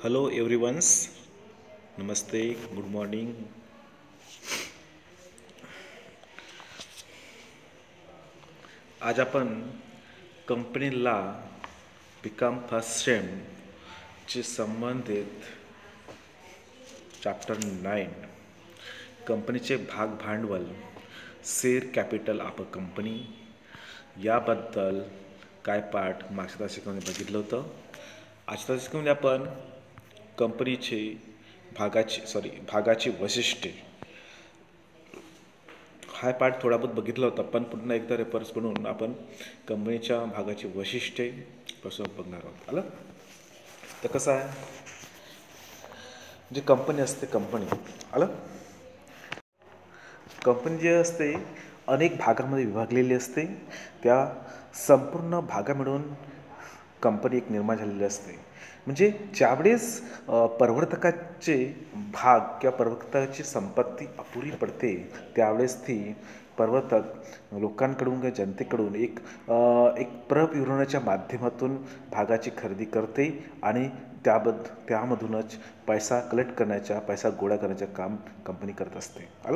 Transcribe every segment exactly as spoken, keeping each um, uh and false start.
Hello everyones, नमस्ते, good morning. आज आपण कंपनीला बिकम फर्स्ट सेम ची संबंधित चॅप्टर नाईन कंपनीचे भाग भांडवल share capital of a company याबद्दल काय पाठ मागच्या तास शिकवण्यात बघितलं होतं. आजच्या तास शिकवणे आपण कंपनीचे भागाची सॉरी भागाची वैशिष्ट्ये हा पाठ थोडा बहुत बघितला होता, पण पुन्हा एकदा रेफरन्स म्हणून आपण कंपनीच्या भागाची वैशिष्ट्ये कसं बघणार आहोत. आलं तर कसं आहे, जी कंपनी असते कंपनी आलं कंपनी जे असते अनेक भागांमध्ये विभागलेली असते. त्या संपूर्ण भागा मिळून कंपनी एक निर्माण झालेली असते. म्हणजे ज्यावेळेस प्रवर्तकाचे भाग किंवा प्रवर्तकाची संपत्ती अपुरी पडते त्यावेळेस ती प्रवर्तक लोकांकडून किंवा जनतेकडून एक एक प्रविवरणाच्या माध्यमातून भागाची खरेदी करते आणि त्याबद्द त्यामधूनच पैसा कलेक्ट करण्याचा पैसा गोळा करण्याचं काम कंपनी करत असते. आलं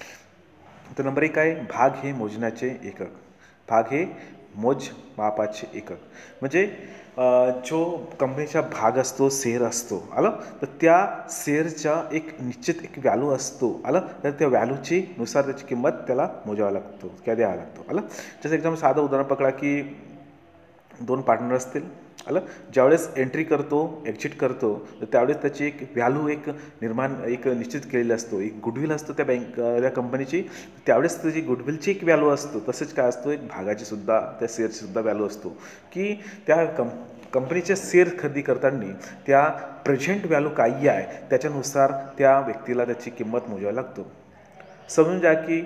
तर नंबर एक आहे भाग हे मोजण्याचे एकक. भाग हे मोजमापाचे एकक म्हणजे जो कंपनीचा भाग असतो शेअर असतो आलं तर त्या शेअरचा एक निश्चित एक व्हॅल्यू असतो आलं तर त्या व्हॅल्यूची नुसार त्याची किंमत त्याला मोजावा लागतो किंवा द्यावा लागतो. आलं जसं एकदम साधं उदाहरण पकडा की दोन पार्टनर असतील आलं ज्यावेळेस एंट्री करतो एक्झिट करतो तर त्यावेळेस त्याची एक व्हॅल्यू एक निर्माण एक निश्चित केलेली असतो. एक गुडविल असतो त्या बँक त्या कंपनीची त्यावेळेस त्याची गुडविलची एक व्हॅल्यू असतो. तसेच काय असतो एक भागाची सुद्धा त्या शेअरची सुद्धा व्हॅल्यू असतो की त्या कं कंपनीचे शेअर खरेदी करताना त्या प्रेझेंट व्हॅल्यू काही आहे त्याच्यानुसार त्या व्यक्तीला त्याची किंमत मोजावी लागतो. समजून घ्या की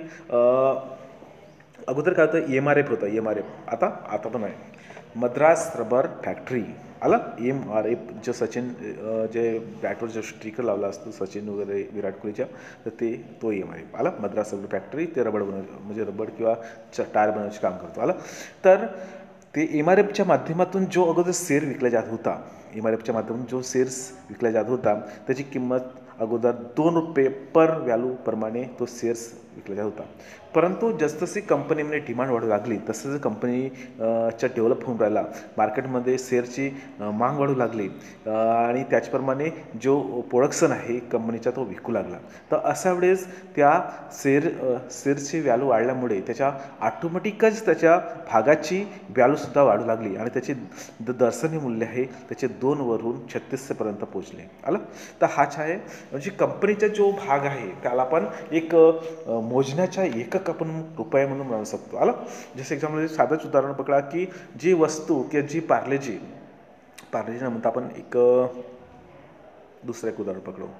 अगोदर काय होतं एम आर एफ होतं. एम आर एफ आता आता पण आहे मद्रास रबर फॅक्टरी आलं. एम आर एफ जो सचिन जे बॅटवर जो स्टिकर लावला असतो सचिन वगैरे विराट कोहलीच्या तर ते तो एम आर एफ आला मद्रास रबर फॅक्टरी. ते रबड बनव म्हणजे रबड किंवा टायर बनवण्याचे काम करतो. आलं तर ते एम आर एफच्या माध्यमातून जो अगोदर शेअर विकला जात होता एम आर एफच्या माध्यमातून जो शेअर्स विकला जात होता त्याची किंमत अगोदर दोन रुपये पर व्हॅल्यू प्रमाणे तो शेअर्स विकला जात होता. परंतु जसजशी कंपनीमध्ये डिमांड वाढू लागली तसं कंपनी च्या डेव्हलप होऊन राहिला मार्केटमध्ये शेअरची माग वाढू लागली आणि त्याचप्रमाणे जो प्रोडक्शन आहे कंपनीचा तो विकू लागला. तर अशा वेळेस त्या शेअर शेअरची व्हॅल्यू वाढल्यामुळे त्याच्या ऑटोमॅटिकच त्याच्या भागाची व्हॅल्यूसुद्धा वाढू लागली आणि त्याचे द दर्शनी मूल्य आहे त्याचे दोनवरून छत्तीसपर्यंत पोचले. आलं तर हाच आहे म्हणजे कंपनीचा जो भाग आहे त्याला पण एक मोजण्याच्या एकक आपण रुपये म्हणून म्हणू शकतो. आलं जसं एक्झाम्पल साधंच उदाहरण पकडा की जी वस्तू किंवा जी पार्लेजी पार्लेजी म्हणता आपण एक दुसरं एक उदाहरण पकडू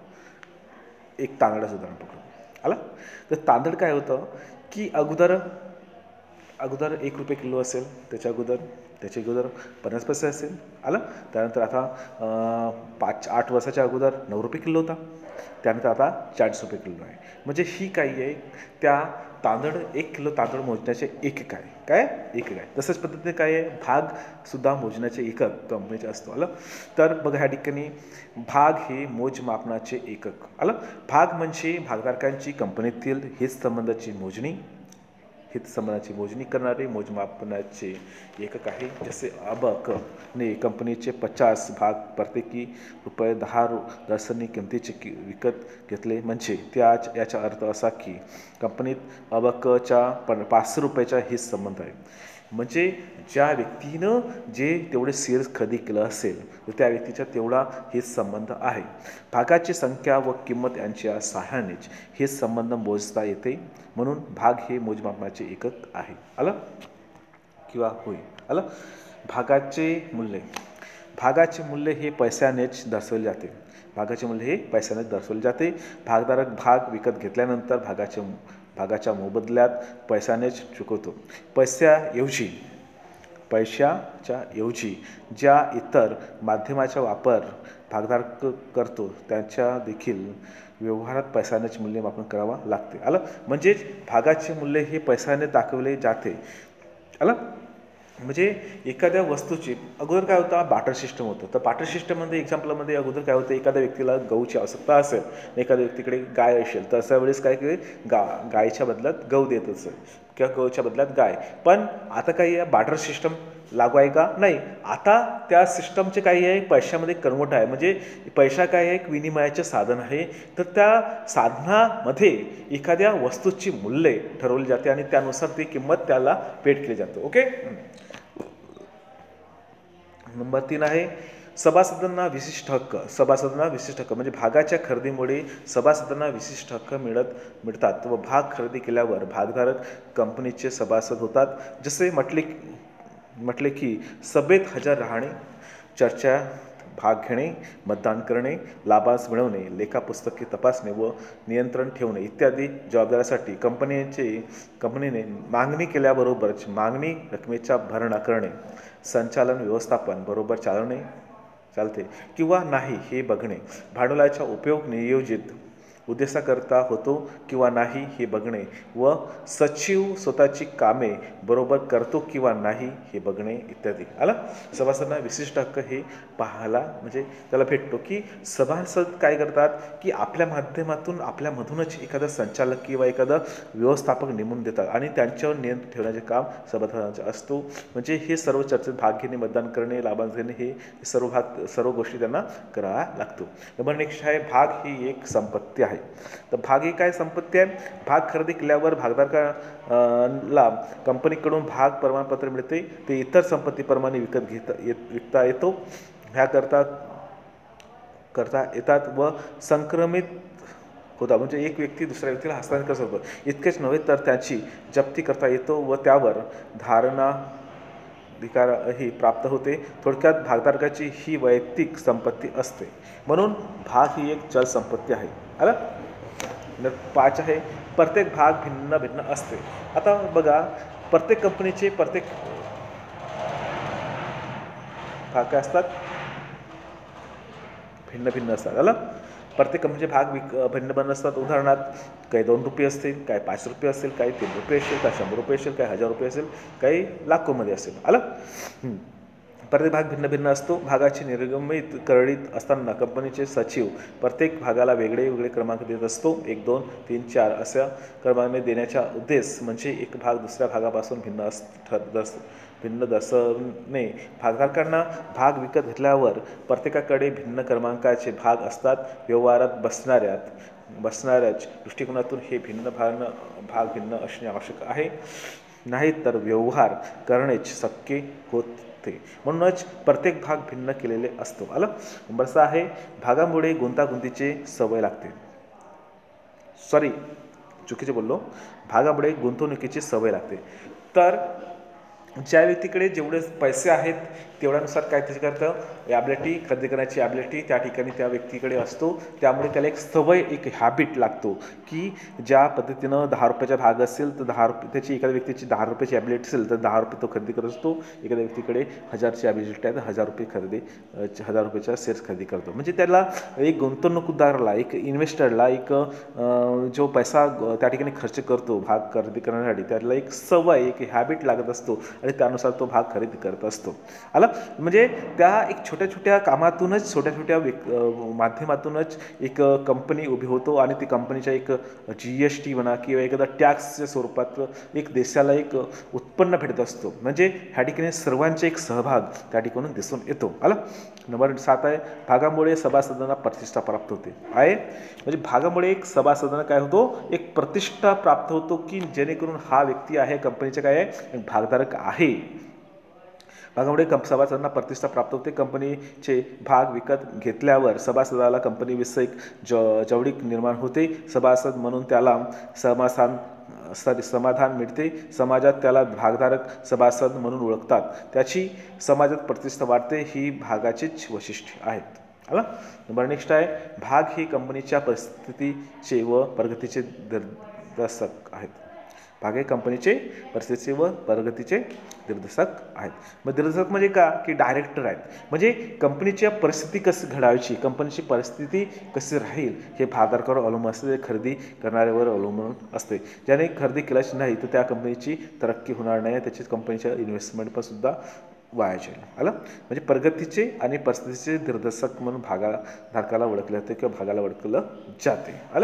एक तांदळाचं उदाहरण पकडू. आलं तर तांदळ काय होतं की अगोदर अगोदर एक रुपये किलो असेल त्याच्या अगोदर त्याच्या अगोदर पन्नास पैसे असेल. आलं त्यानंतर आता पाच आठ वर्षाच्या अगोदर नऊ रुपये किलो होता. त्यानंतर आता चाळीस रुपये किलो आहे. म्हणजे ही काही आहे त्या तांदळ एक किलो तांदूळ मोजण्याचे एकक आहे काय एकक आहे. तसंच पद्धतीने काय आहे भागसुद्धा मोजण्याचे एकक कंपनीचे असतो. आलं तर बघा ह्या ठिकाणी भाग हे मोजमापनाचे एकक. आलं भाग म्हणजे भागधारकांची कंपनीतील हित संबंधाची मोजणी हित संबंधाची मोजणी करणारे मोजमापनाचे एकक आहे. जसे अबक ने कंपनीचे पचास भाग प्रत्येकी रुपये दहा रु दर्शनी किमतीचे कि विकत घेतले म्हणजे त्या याचा अर्थ असा की कंपनीत अबकच्या पण पाचशे रुपयाचा हित संबंध आहे. म्हणजे ज्या व्यक्तीनं जे तेवढे शेअर्स खरेदी केलं असेल तर त्या व्यक्तीचा तेवढा हित संबंध आहे. भागाची संख्या व किंमत यांच्या सहाय्यानेच हे संबंध मोजता येते म्हणून भाग हे मोजमापनाचे एकक आहे. आलं किंवा होय. आलं भागाचे मूल्य भागाचे मूल्य हे पैशानेच दर्शवले जाते. भागाचे मूल्य हे पैशानेच दर्शवले जाते. भागधारक भाग विकत घेतल्यानंतर भागाचे भागाच्या मोबदल्यात पैशानेच चुकवतो. पैशाऐवजी पैशाच्या ऐवजी ज्या इतर माध्यमाचा वापर भागधारक करतो त्याच्या देखील व्यवहारात पैशानेच मूल्यमापन करावा लागते. आलं म्हणजेच भागाचे मूल्य हे पैशाने दाखवले जाते. आलं म्हणजे एखाद्या वस्तूची अगोदर काय होतं, बाटर सिस्टम होतं. तर बाटर सिस्टममध्ये एक्झाम्पलमध्ये अगोदर काय होतं, एखाद्या व्यक्तीला गहूची आवश्यकता असेल, एखाद्या व्यक्तीकडे गाय असेल, तर अशा वेळेस काय केले, गा गायच्या बदल्यात गहू देत असेल किंवा गहूच्या बदल्यात गाय. पण आता काही आहे, बाटर सिस्टम लागू आहे का? नाही. आता त्या सिस्टमचे काही आहे, पैशामध्ये कन्वर्ट आहे. म्हणजे पैसा काय आहे, एक विनिमयाचे साधन आहे. तर त्या साधनामध्ये एखाद्या वस्तूची मूल्य ठरवली जाते आणि त्यानुसार ती किंमत त्याला पेड केली जाते. ओके. नंबर तीन आहे सभासदांना विशिष्ट हक्क. सभासदांना विशिष्ट हक्क म्हणजे भागाच्या खरेदीमुळे सभासदांना विशिष्ट हक्क मिळत मिळतात व भाग खरेदी केल्यावर भागधारक कंपनीचे सभासद होतात. जसे म्हटले म्हटले की सभेत हजर राहणे, चर्चा भाग घेणे, मतदान करणे, लाभांश मिळवणे, लेखापुस्तके तपासणे व नियंत्रण ठेवणे इत्यादी जबाबदाऱ्यासाठी कंपनीचे कंपनीने मागणी केल्याबरोबरच मागणी रकमेचा भरणा करणे, संचालन व्यवस्थापन बरोबर चालवणे चालते किंवा नाही हे बघणे, भांडवलाचा उपयोग नियोजित उद्देशाकरता होतो किंवा नाही हे बघणे व सचिव स्वतःची कामे बरोबर करतो किंवा नाही हे बघणे इत्यादी. आला. सभासदांना विशिष्ट हक्क हे पाहायला म्हणजे त्याला भेटतो की सभासद काय करतात की आपल्या माध्यमातून आपल्यामधूनच एखादा संचालक किंवा एखादा व्यवस्थापक नेमून देतात आणि त्यांच्यावर नियंत्रण ठेवण्याचे काम सभासदांचं असतो. म्हणजे हे सर्व चर्चेत भाग घेणे, मतदान करणे, लाभांश घेणे हे सर्व भाग सर्व गोष्टी त्यांना करावा लागतो. नंबर नेक्स्ट आहे भाग ही एक संपत्ती आहे. तर भाग ही काय संपत्ती आहे? भाग खरेदी केल्यावर भागधारकाला कंपनीकडून भाग प्रमाणपत्र मिळते. ते इतर संपत्तीप्रमाणे विकत घेता येत विकता येतो. ह्या करता करता येतात व संक्रमित होता म्हणजे एक व्यक्ती दुसऱ्या व्यक्तीला हस्तांतरण करत होतो. इतकेच नव्हे तर त्याची जप्ती करता येतो व त्यावर धारणा अधिकारही प्राप्त होते. थोडक्यात भागधारकाची ही वैयक्तिक संपत्ती असते. म्हणून भाग ही एक चल संपत्ती आहे. आला. पाच आहे प्रत्येक भाग भिन्न भिन्न असते. आता बघा प्रत्येक कंपनीचे प्रत्येक भाग काय असतात, भिन्न भिन्न असतात. आला. प्रत्येक कंपनीचे भाग विक भिन्न भिन्न असतात. उदाहरणार्थ काही दोन रुपये असतील, काही पाच रुपये असतील, काही तीन रुपये असेल, काही शंभर रुपये असेल, काही हजार रुपये असेल, काही लाखोमध्ये असेल. आलं. प्रत्येक भाग भिन्न भिन्न असतो. भागाची निर्गमित करडीत असताना कंपनीचे सचिव प्रत्येक भागाला वेगळे वेगळे क्रमांक देत असतो. एक दोन तीन चार अशा क्रमांकाने देण्याचा उद्देश म्हणजे एक भाग दुसऱ्या भागापासून भिन्न अस ठर भिन्न दर्शवणे. भागधारकांना भाग विकत घेतल्यावर प्रत्येकाकडे भिन्न क्रमांकाचे भाग असतात. व्यवहारात बसणाऱ्यात बसणाऱ्याच दृष्टिकोनातून हे भिन्न भाग भाग भिन्न असणे आवश्यक आहे, नाही तर व्यवहार करणेच शक्य होते. म्हणूनच प्रत्येक भाग भिन्न केलेले असतो. आलं. नंबर सहा आहे भागामुळे गुंतागुंतीचे सवय लागते. सॉरी चुकीचे बोललो. भागामुळे गुंतवणुकीची सवय लागते. तर ज्या व्यक्तीकडे जेवढे पैसे आहेत तेवढ्यानुसार काय त्याचे करतं, ॲबिलिटी खरेदी करण्याची ॲबिलिटी त्या ठिकाणी त्या व्यक्तीकडे असतो. त्यामुळे त्याला एक सवय एक हॅबिट लागतो की ज्या पद्धतीनं दहा रुपयाचा भाग असेल तर दहा रुपये त्याची एखाद्या व्यक्तीची दहा रुपयाची ॲबिलिटी असेल तर दहा रुपये तो खरेदी करत असतो. एखाद्या व्यक्तीकडे हजारची ॲबिलिटी आहे तर हजार रुपये खरेदी हजार रुपयाच्या शेअर्स खरेदी करतो. म्हणजे त्याला एक गुंतवणूकदाराला एक इन्व्हेस्टरला एक जो पैसा त्या ठिकाणी खर्च करतो भाग खरेदी करण्यासाठी त्याला एक सवय एक हॅबिट लागत असतो आणि त्यानुसार तो भाग खरेदी करत असतो. आला. म्हणजे त्या एक छोट्या छोट्या कामातूनच छोट्या छोट्या व्यक् माध्यमातूनच एक कंपनी उभी होतो आणि ती कंपनीच्या एक जी एस टी म्हणा किंवा एखादा टॅक्सच्या स्वरूपात एक देशाला एक उत्पन्न भेटत असतो. म्हणजे ह्या ठिकाणी सर्वांचे एक सहभाग त्या ठिकाणून दिसून येतो. आला. नंबर सात आहे भागामुळे सभासदांना प्रतिष्ठा प्राप्त होते. आहे म्हणजे भागामुळे एक सभासदांना काय होतो, एक प्रतिष्ठा प्राप्त होतो की जेणेकरून हा व्यक्ती आहे कंपनीचा काय आहे भागधारक आहे. भागामुळे कंप सभासदांना प्रतिष्ठा प्राप्त होते. कंपनीचे भाग विकत घेतल्यावर सभासदाला कंपनीविषयक ज जवळीक निर्माण होते. सभासद म्हणून त्याला समाधान सॉरी समाधान मिळते. समाजात त्याला भागधारक सभासद म्हणून ओळखतात. त्याची समाजात प्रतिष्ठा वाढते. ही भागाचीच वैशिष्ट्ये आहेत. आला. नंबर नेक्स्ट आहे भाग ही कंपनीच्या परिस्थितीचे व प्रगतीचे निर्देशक आहेत. भाग हे कंपनीचे परिस्थितीचे व प्रगतीचे दिग्दर्शक आहेत. मग दिग्दर्शक म्हणजे का की डायरेक्टर आहेत, म्हणजे कंपनीच्या परिस्थिती कशी घडायची, कंपनीची परिस्थिती कशी राहील हे भागधारकावर अवलंबून असते, खरेदी करणाऱ्यावर अवलंबून असते. ज्याने खरेदी केल्याची नाही तर त्या कंपनीची तरक्की होणार नाही, त्याची कंपनीच्या इन्व्हेस्टमेंट पण सुद्धा वाया जाईल. आलं म्हणजे प्रगतीचे आणि परिस्थितीचे दिग्दर्शक म्हणून भागा धारकाला ओळखले जाते किंवा भागाला ओळखलं जाते. आलं.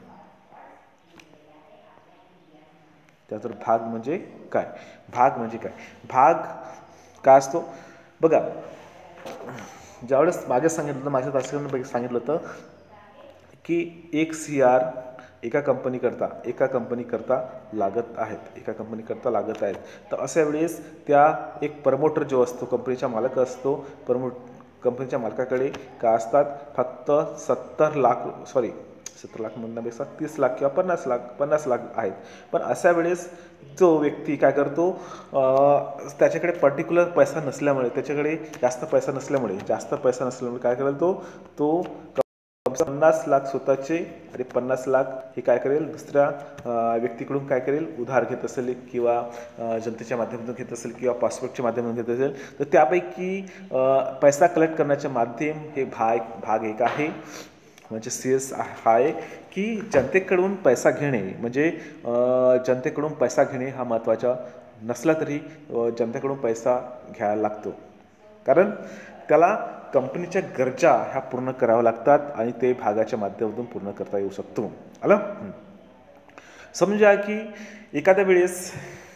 त्यानंतर भाग म्हणजे काय, भाग म्हणजे काय, भाग काय असतो बघा. ज्यावेळेस मागे सांगितलं होतं, माझ्या दर्शकांपैकी सांगितलं होतं की एक सी आर एका कंपनीकरता एका कंपनीकरता लागत आहेत एका कंपनीकरता लागत आहेत तर अशा वेळेस त्या एक प्रमोटर जो असतो, कंपनीचा मालक असतो, प्रमोट कंपनीच्या मालकाकडे काय असतात फक्त सत्तर लाख सॉरी सत्तर लाख म्हणण्यापेक्षा तीस लाख किंवा पन्नास लाख पन्नास लाख आहेत. पण अशा वेळेस जो व्यक्ती काय करतो, त्याच्याकडे पर्टिक्युलर पैसा नसल्यामुळे त्याच्याकडे जास्त पैसा नसल्यामुळे जास्त पैसा नसल्यामुळे काय करेल तो तो पन्नास लाख स्वतःचे आणि पन्नास लाख हे काय करेल दुसऱ्या व्यक्तीकडून काय करेल उधार घेत असेल किंवा जनतेच्या माध्यमातून घेत असेल किंवा पासपोर्टच्या माध्यमातून घेत असेल तर त्यापैकी पैसा कलेक्ट करण्याचे माध्यम हे भाग भाग एक आहे. म्हणजे सी एस आहे की जनतेकडून पैसा घेणे, म्हणजे जनतेकडून पैसा घेणे हा महत्त्वाचा नसला तरी जनतेकडून पैसा घ्यायला लागतो, कारण त्याला कंपनीच्या गरजा ह्या पूर्ण कराव्या लागतात आणि ते भागाच्या माध्यमातून पूर्ण करता येऊ शकतो. आलं. समजा की एखाद्या वेळेस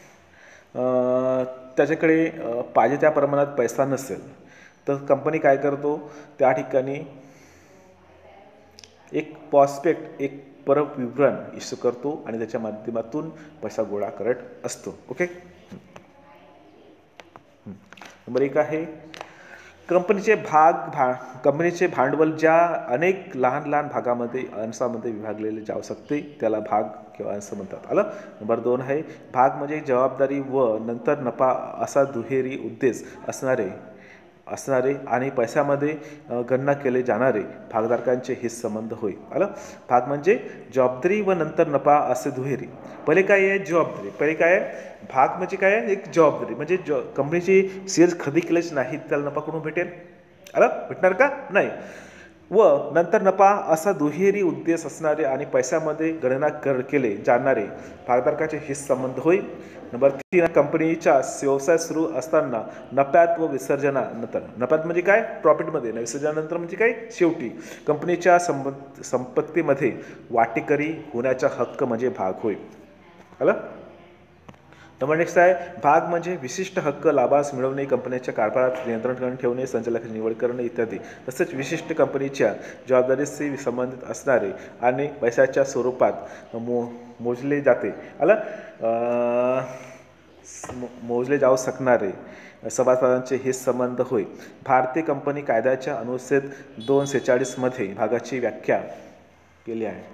त्याच्याकडे पाहिजे त्या प्रमाणात पैसा नसेल तर कंपनी काय करतो, त्या ठिकाणी एक प्रॉस्पेक्ट एक परत विवरण इश्यू करतो आणि त्याच्या माध्यमातून पैसा गोळा करत असतो. ओके. नंबर एक आहे कंपनीचे भाग भा कंपनीचे भांडवल ज्या अनेक लहान लहान भागामध्ये अंशामध्ये विभागलेले जाऊ शकते त्याला भाग किंवा अंश म्हणतात. आलं. नंबर दोन आहे भाग म्हणजे जबाबदारी व नंतर नफा असा दुहेरी उद्देश असणारे असणारे आणि पैशामध्ये गणना केले जाणारे भागधारकांचे हितसंबंध होय. आलं. भाग म्हणजे जबाबदारी व नंतर नफा असे दुहेरी. पहिले काय आहे जबाबदारी, पहिले काय आहे भाग म्हणजे काय आहे एक जबाबदारी, म्हणजे ज कंपनीची शेअर्स खरेदी केलेच नाही त्याला नफा कुठून भेटेल. आलं. भेटणार का नाही. व नंतर नफा असा दुहेरी उद्देश असणारे आणि पैशामध्ये गणना कर केले जाणारे भागधारकाचे हितसंबंध होय. नंबर तीन कंपनीचा व्यवसाय सुरू असताना नफ्यात व विसर्जनानंतर, नफ्यात म्हणजे काय प्रॉफिटमध्ये, विसर्जनानंतर म्हणजे काय शेवटी कंपनीच्या संपत् संपत्तीमध्ये वाटेकरी होण्याचा हक्क म्हणजे भाग होय. आलं. नंबर नेक्स्ट आहे भाग म्हणजे विशिष्ट हक्क लाभांश मिळवणे, कंपनीच्या कारभारात नियंत्रण करणे ठेवणे, संचालकाची निवड करणे इत्यादी. तसेच विशिष्ट कंपनीच्या जबाबदारीशी संबंधित असणारे आणि पैशाच्या स्वरूपात मो मोजले जाते. आलं. मोजले जाऊ शकणारे सभासदांचे हे संबंध होय. भारतीय कंपनी कायद्याच्या अनुच्छेद दोन सेहेचाळीस मध्ये भागाची व्याख्या केली आहे.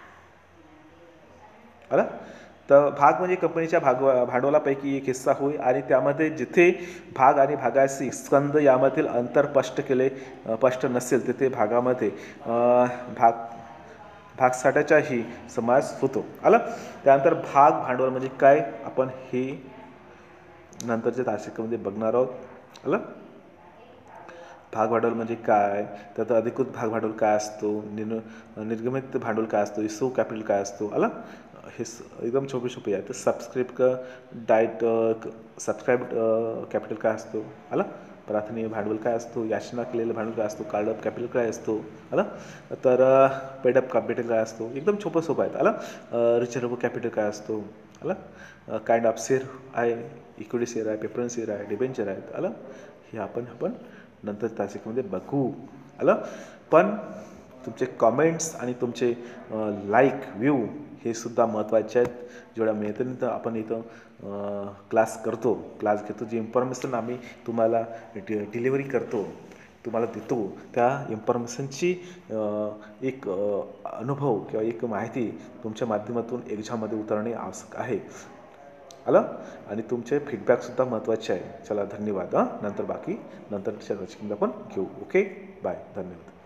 आलं. तर भाग म्हणजे कंपनीच्या भाग भांडवलापैकी एक हिस्सा होय आणि त्यामध्ये जिथे भाग आणि भागाशी स्कंद यामधील अंतर स्पष्ट केले स्पष्ट नसेल तिथे भागामध्ये भाग भागसाठाचाही समावेश होतो. आलं. त्यानंतर भाग भांडवल म्हणजे काय आपण हे नंतरच्या तासिकेमध्ये बघणार आहोत. आलं. भाग भांडवल म्हणजे काय, त्यात अधिकृत भाग भांडवल काय असतो, निर् निर्गमित भांडवल काय असतो, इशू कॅपिटल काय असतो. आलं. हे एकदम छोटे छोटे आहे. तर सबस्क्रिप्ट क डायट सबस्क्राईब कॅपिटल काय असतो. आलं. प्राथमिक भांडवल काय असतो, याचना केलेलं भांडवल काय असतो, कार्ड अप कॅपिटल काय असतो. आलं. तर पेड अप कॅपिटल काय असतो. एकदम छोपं सोपं आहेत. आलं. रिजर्व कॅपिटल काय असतो. आलं. काइंड ऑफ शेअर आहे, इक्विटी शेअर आहे, प्रेफरन्स शेअर आहे, डिबेंचर आहेत. आलं. हे आपण आपण नंतर तासिकेमध्ये बघू. आलं. पण तुमचे कॉमेंट्स आणि तुमचे लाईक व्ह्यू हे सुद्धा महत्त्वाचे आहेत. जेवढ्या मेहनतीनं आपण इथं क्लास करतो क्लास घेतो, जी इन्फॉर्मेशन आम्ही तुम्हाला डि डिलिव्हरी करतो तुम्हाला देतो त्या इन्फॉर्मेशनची एक अनुभव किंवा एक माहिती तुमच्या माध्यमातून एक्झाममध्ये उतरणे आवश्यक आहे. आलं. आणि तुमचे फीडबॅकसुद्धा महत्त्वाचे आहे. चला धन्यवाद. हां नंतर बाकी नंतरच्या दशकांना आपण घेऊ. Okay bye. धन्यवाद.